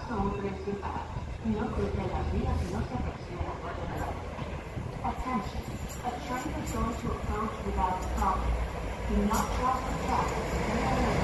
hombre equipado. No cruce las vías y no se aproxime a la puerta de la puerta. Attention. A train is going to approach without stopping. Do not cross the track.